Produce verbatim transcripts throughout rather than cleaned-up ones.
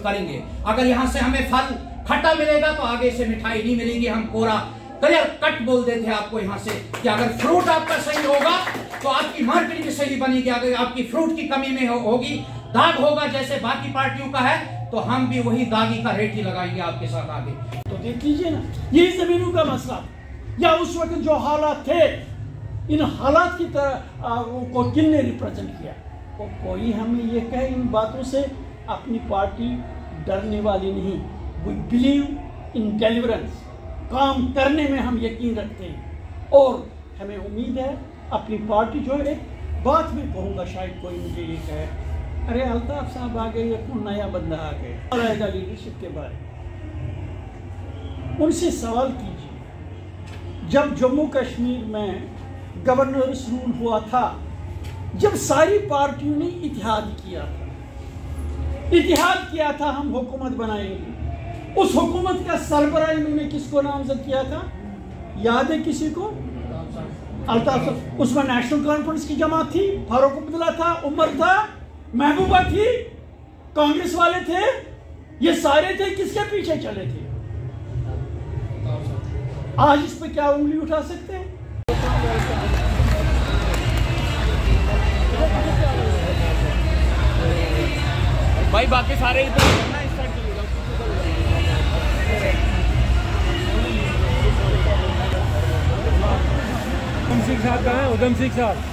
करेंगे। अगर यहाँ से हमें फल खट्टा मिलेगा तो आगे से मिठाई नहीं मिलेगी। हम पूरा क्लियर कट बोल देते हैं आपको यहाँ से कि अगर फ्रूट आपका सही होगा तो आपकी मार्केटिंग सही बनेगी। अगर आपकी फ्रूट की कमी में हो, होगी दाग होगा जैसे बाकी पार्टियों का है, तो हम भी वही दागी का रेट ही लगाएंगे आपके साथ आगे। तो देख लीजिए ना, ये जमीनों का मसला या उस वक्त जो हालात थे, इन हालात की तरह आ, को किसने रिप्रेजेंट किया। तो कोई हमें ये कहे इन बातों से, अपनी पार्टी डरने वाली नहीं। वी बिलीव इन डिलीवरेंस, काम करने में हम यकीन रखते हैं और हमें उम्मीद है अपनी पार्टी जो है, एक बात में कहूँगा, शायद कोई मुझे ये कहे अरे अल्ताफ साहब आ गए, ये कौन नया बंदा आ गया रहेगा लीडरशिप के बारे में। उनसे सवाल कीजिए, जब जम्मू कश्मीर में गवर्नर्स रूल हुआ था, जब सारी पार्टियों ने इतिहाद किया था इतिहाद किया था हम हुकूमत बनाएंगे, उस हुकूमत का सरबराह इन्होंने किसको नामजद किया था, याद है किसी को? अल्ताफ साहब। उसमें नेशनल कॉन्फ्रेंस की जमात थी, फारूक अब्दुल्ला था, उमर था, महबूबा थी, कांग्रेस वाले थे, ये सारे थे, किसके पीछे चले थे? आज इस पे क्या उंगली उठा सकते हैं? भाई बाकी सारे इधर ना, इस साइड चले जाओ। उधम सिंह साहब कहाँ है? उधम सिंह साहब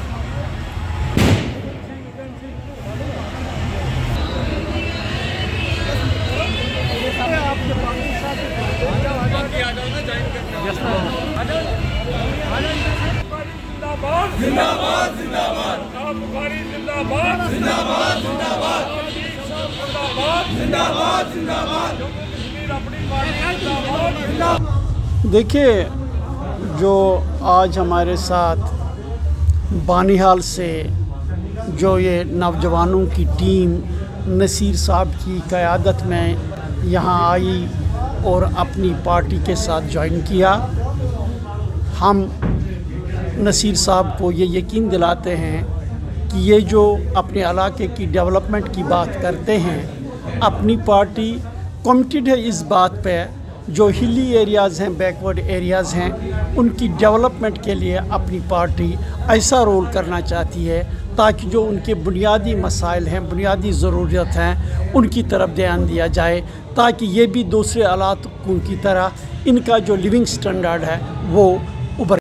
जिंदाबाद जिंदाबाद बुखारी जिंदाबाद जिंदाबाद जिंदाबाद जिंदाबाद जिंदाबाद। देखिए, जो आज हमारे साथ बानिहाल से जो ये नौजवानों की टीम नसीर साहब की क़यादत में यहाँ आई और अपनी पार्टी के साथ ज्वाइन किया, हम नसीर साहब को ये यकीन दिलाते हैं कि ये जो अपने इलाके की डेवलपमेंट की बात करते हैं, अपनी पार्टी कमिटेड है इस बात पे, जो हिली एरियाज़ हैं, बैकवर्ड एरियाज़ हैं, उनकी डेवलपमेंट के लिए अपनी पार्टी ऐसा रोल करना चाहती है ताकि जो उनके बुनियादी मसाइल हैं, बुनियादी ज़रूरत हैं, उनकी तरफ ध्यान दिया जाए, ताकि ये भी दूसरे इलाकों की तरह इनका जो लिविंग स्टैंडर्ड है वो